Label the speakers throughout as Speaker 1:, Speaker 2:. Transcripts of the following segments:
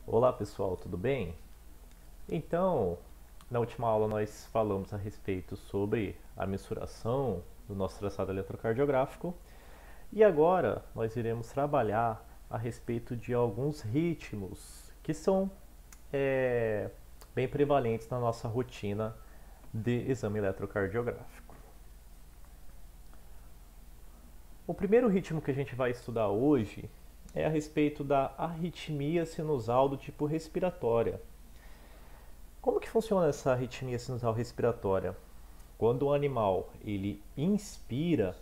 Speaker 1: Olá pessoal, tudo bem? Então, na última aula nós falamos a respeito sobre a mensuração do nosso traçado eletrocardiográfico e agora nós iremos trabalhar a respeito de alguns ritmos que são é, bem prevalentes na nossa rotina de exame eletrocardiográfico. O primeiro ritmo que a gente vai estudar hoje é a respeito da arritmia sinusal do tipo respiratória. Como que funciona essa arritmia sinusal respiratória? Quando o animal ele inspira,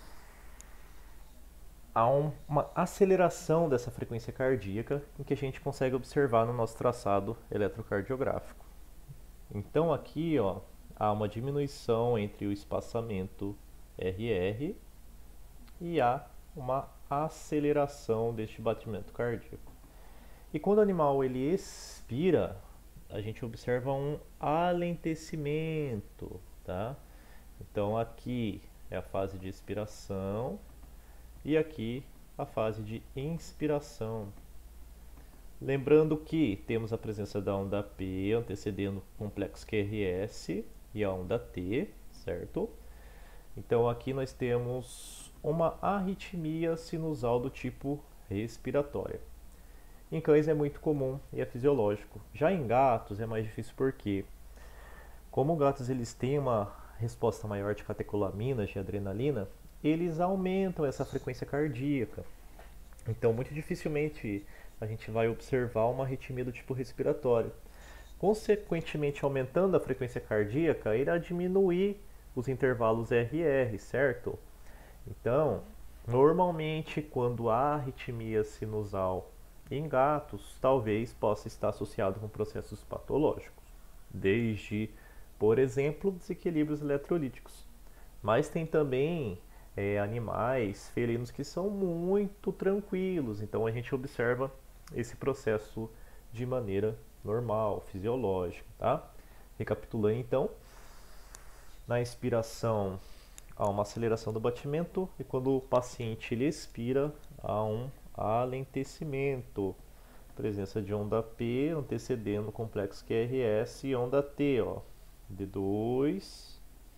Speaker 1: há uma aceleração dessa frequência cardíaca em que a gente consegue observar no nosso traçado eletrocardiográfico. Então aqui, ó, há uma diminuição entre o espaçamento RR e há uma aceleração deste batimento cardíaco. E quando o animal ele expira, a gente observa um alentecimento, tá? Então aqui é a fase de expiração e aqui a fase de inspiração. Lembrando que temos a presença da onda P antecedendo o complexo QRS e a onda T, certo? Então aqui nós temos uma arritmia sinusal do tipo respiratória. Em cães é muito comum e é fisiológico. Já em gatos é mais difícil porque, como gatos eles têm uma resposta maior de catecolaminas, de adrenalina, eles aumentam essa frequência cardíaca. Então, muito dificilmente a gente vai observar uma arritmia do tipo respiratório. Consequentemente, aumentando a frequência cardíaca, irá diminuir os intervalos RR, certo? Então, normalmente, quando há arritmia sinusal em gatos, talvez possa estar associado com processos patológicos, desde, por exemplo, desequilíbrios eletrolíticos. Mas tem também animais felinos que são muito tranquilos, então a gente observa esse processo de maneira normal, fisiológica, tá? Recapitulando então, na inspiração há uma aceleração do batimento e quando o paciente ele expira há um alentecimento, presença de onda P antecedendo o complexo QRS e onda T, ó, D2,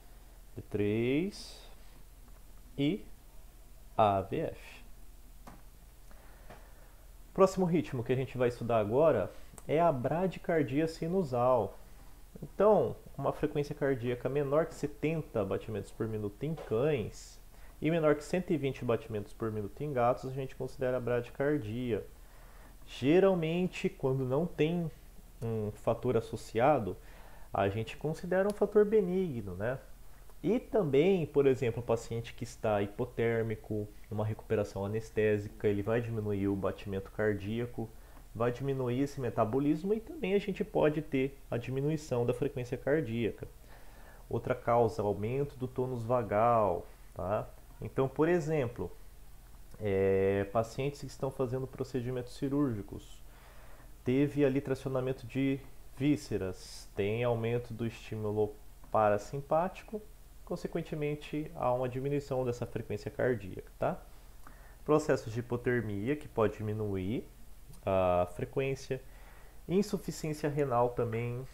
Speaker 1: D3 e AVF. Próximo ritmo que a gente vai estudar agora é a bradicardia sinusal. Então, uma frequência cardíaca menor que 70 batimentos por minuto em cães e menor que 120 batimentos por minuto em gatos, a gente considera a bradicardia. Geralmente, quando não tem um fator associado, a gente considera um fator benigno, né? E também, por exemplo, o paciente que está hipotérmico, numa recuperação anestésica, ele vai diminuir o batimento cardíaco, vai diminuir esse metabolismo e também a gente pode ter a diminuição da frequência cardíaca. Outra causa, aumento do tônus vagal, tá? Então, por exemplo, pacientes que estão fazendo procedimentos cirúrgicos, teve ali tracionamento de vísceras, tem aumento do estímulo parasimpático, consequentemente há uma diminuição dessa frequência cardíaca, tá? Processos de hipotermia que pode diminuir a frequência, insuficiência renal também,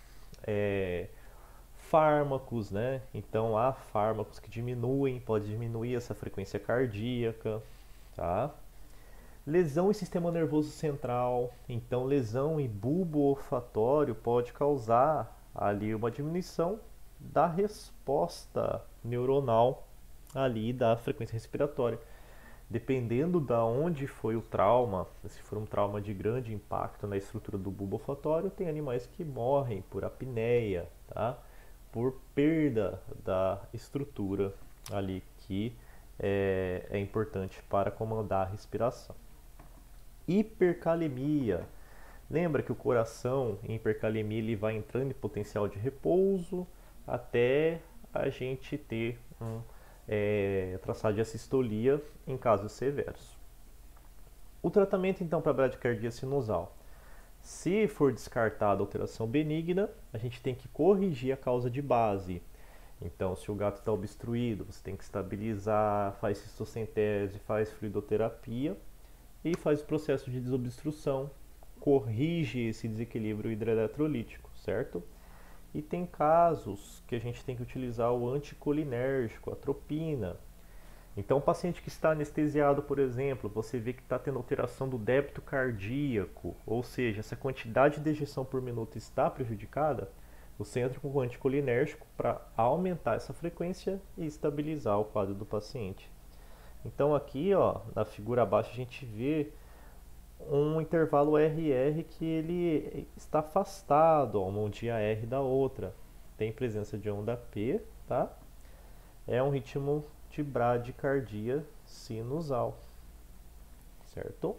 Speaker 1: fármacos, né? Então há fármacos que diminuem, pode diminuir essa frequência cardíaca, tá? Lesão em sistema nervoso central, então lesão em bulbo olfatório pode causar ali uma diminuição da resposta neuronal ali da frequência respiratória. Dependendo da onde foi o trauma, se for um trauma de grande impacto na estrutura do bulbo olfatório, tem animais que morrem por apneia, tá? Por perda da estrutura ali que é importante para comandar a respiração. Hipercalemia. Lembra que o coração em hipercalemia ele vai entrando em potencial de repouso até a gente ter um traçado de assistolia em casos severos. O tratamento então para a bradicardia sinusal. Se for descartada a alteração benigna, a gente tem que corrigir a causa de base. Então, se o gato está obstruído, você tem que estabilizar, faz cistocentese, faz fluidoterapia e faz o processo de desobstrução corrige esse desequilíbrio hidroeletrolítico, certo? E tem casos que a gente tem que utilizar o anticolinérgico, a atropina. Então, o paciente que está anestesiado, por exemplo, você vê que está tendo alteração do débito cardíaco, ou seja, essa quantidade de ejeção por minuto está prejudicada, você entra com o anticolinérgico para aumentar essa frequência e estabilizar o quadro do paciente. Então, aqui, ó, na figura abaixo, a gente vê um intervalo RR que ele está afastado, ó, uma ondinha R da outra. Tem presença de onda P, tá? É um ritmo de bradicardia sinusal, certo?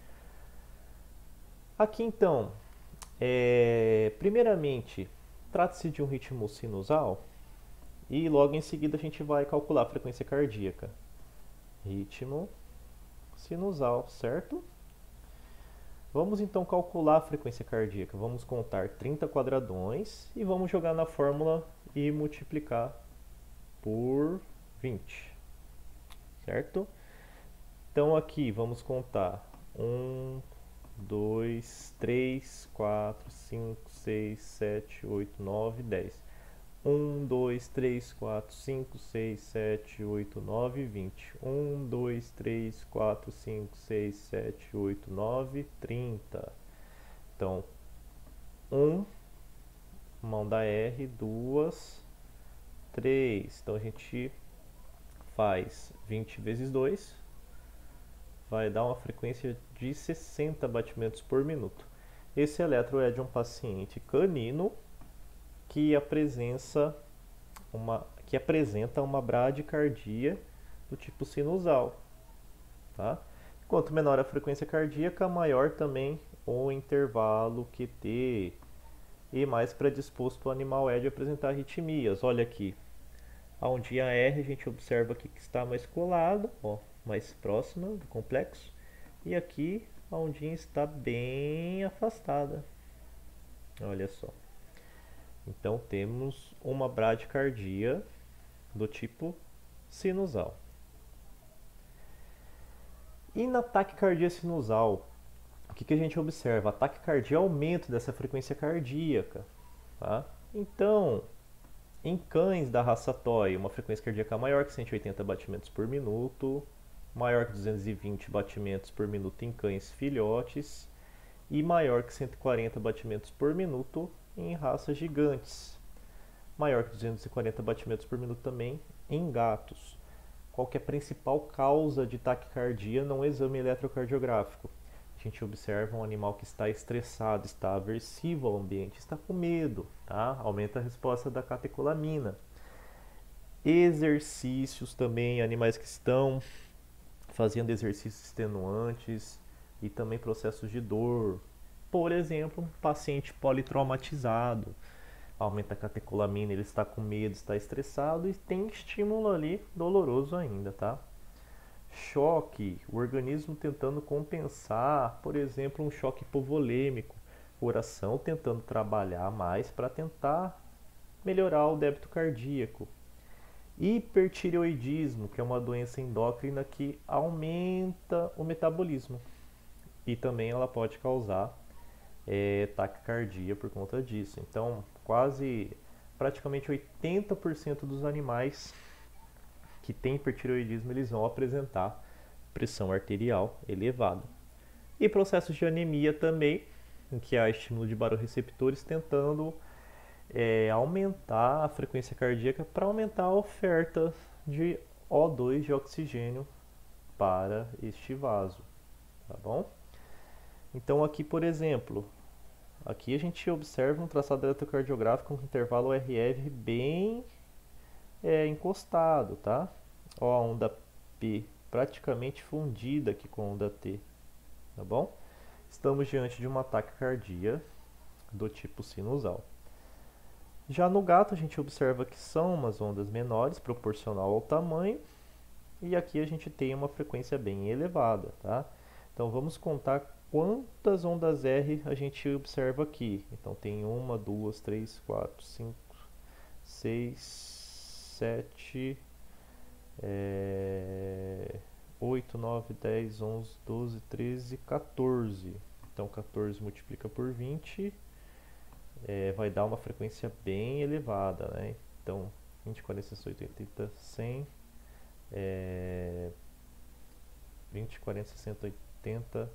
Speaker 1: Aqui então, primeiramente, trata-se de um ritmo sinusal e logo em seguida a gente vai calcular a frequência cardíaca. Ritmo sinusal, certo? Vamos então calcular a frequência cardíaca. Vamos contar 30 quadradões e vamos jogar na fórmula e multiplicar por 20, certo? Então aqui vamos contar 1, 2, 3, 4, 5, 6, 7, 8, 9, 10. 1, 2, 3, 4, 5, 6, 7, 8, 9, 20. 1, 2, 3, 4, 5, 6, 7, 8, 9, 30. Então, 1, uma onda R, 2, 3. Então a gente faz 20 vezes 2, vai dar uma frequência de 60 batimentos por minuto. Esse eletro é de um paciente canino que apresenta uma bradicardia do tipo sinusal. Tá? Quanto menor a frequência cardíaca, maior também o intervalo QT e mais predisposto o animal é de apresentar arritmias. Olha aqui, a ondinha R a gente observa aqui que está mais colada, ó, mais próxima do complexo, e aqui a ondinha está bem afastada. Olha só. Então temos uma bradicardia do tipo sinusal. E na taquicardia sinusal, o que a gente observa? A taquicardia é aumento dessa frequência cardíaca. Tá? Então, em cães da raça Toy, uma frequência cardíaca maior que 180 batimentos por minuto, maior que 220 batimentos por minuto em cães filhotes e maior que 140 batimentos por minuto em raças gigantes. Maior que 240 batimentos por minuto também em gatos. Qual que é a principal causa de taquicardia num exame eletrocardiográfico? A gente observa um animal que está estressado, está aversivo ao ambiente, está com medo, tá? Aumenta a resposta da catecolamina. Exercícios também, animais que estão fazendo exercícios extenuantes e também processos de dor. Por exemplo, um paciente politraumatizado, aumenta a catecolamina, ele está com medo, está estressado e tem estímulo ali doloroso ainda, tá? Choque, o organismo tentando compensar, por exemplo, um choque hipovolêmico, o coração tentando trabalhar mais para tentar melhorar o débito cardíaco. Hipertireoidismo, que é uma doença endócrina que aumenta o metabolismo e também ela pode causar taquicardia por conta disso. Então, praticamente 80% dos animais que têm hipertireoidismo eles vão apresentar pressão arterial elevada. E processos de anemia também, em que há estímulo de barorreceptores tentando aumentar a frequência cardíaca para aumentar a oferta de O2 de oxigênio para este vaso, tá bom? Então aqui, por exemplo, aqui a gente observa um traçado eletrocardiográfico com intervalo RR bem encostado, tá? Ó, a onda P praticamente fundida aqui com a onda T, tá bom? Estamos diante de uma taquicardia do tipo sinusal. Já no gato a gente observa que são umas ondas menores proporcional ao tamanho e aqui a gente tem uma frequência bem elevada, tá? Então vamos contar quantas ondas R a gente observa aqui. Então tem 1, 2, 3, 4, 5, 6, 7, 8, 9, 10, 11, 12, 13, 14. Então 14 multiplica por 20 vai dar uma frequência bem elevada, né? Então 20, 40, 60, 80, 100, 20, 40, 60, 80,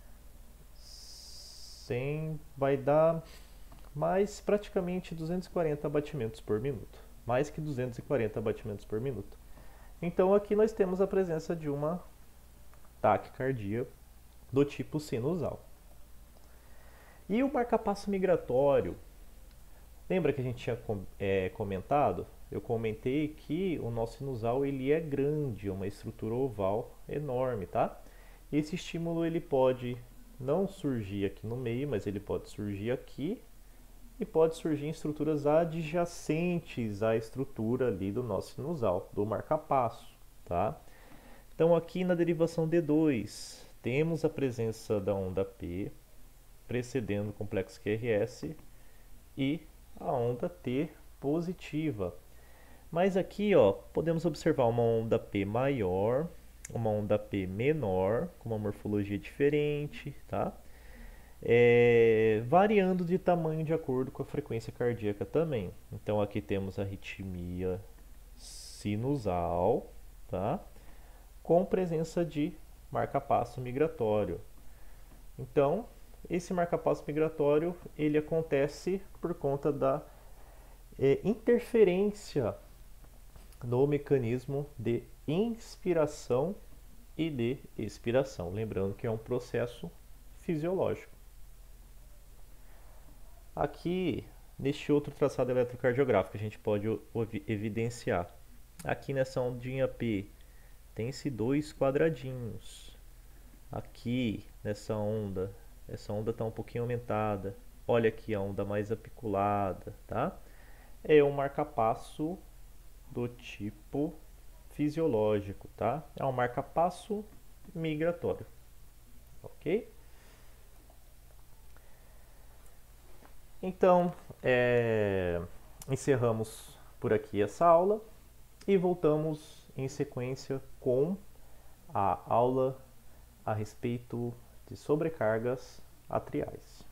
Speaker 1: 100 vai dar mais praticamente 240 batimentos por minuto. Mais que 240 batimentos por minuto. Então aqui nós temos a presença de uma taquicardia do tipo sinusal. E o marcapasso migratório? Lembra que a gente tinha comentado? Eu comentei que o nosso sinusal ele é grande, uma estrutura oval enorme, tá? Esse estímulo ele pode não surgir aqui no meio, mas ele pode surgir aqui e pode surgir em estruturas adjacentes à estrutura ali do nosso sinusal, do marcapasso, tá? Então aqui na derivação D2 temos a presença da onda P precedendo o complexo QRS e a onda T positiva. Mas aqui, ó, podemos observar uma onda P maior, uma onda P menor, com uma morfologia diferente, tá? Variando de tamanho de acordo com a frequência cardíaca também. Então aqui temos a arritmia sinusal, tá? Com presença de marcapasso migratório. Então, esse marcapasso migratório ele acontece por conta da interferência no mecanismo de inspiração e de expiração. Lembrando que é um processo fisiológico. Aqui, neste outro traçado eletrocardiográfico, a gente pode evidenciar. Aqui nessa ondinha P, tem-se dois quadradinhos. Aqui, nessa onda, essa onda está um pouquinho aumentada. Olha aqui a onda mais apiculada, tá? É um marcapasso do tipo fisiológico, tá? É um marcapasso migratório, ok? Então, encerramos por aqui essa aula e voltamos em sequência com a aula a respeito de sobrecargas atriais.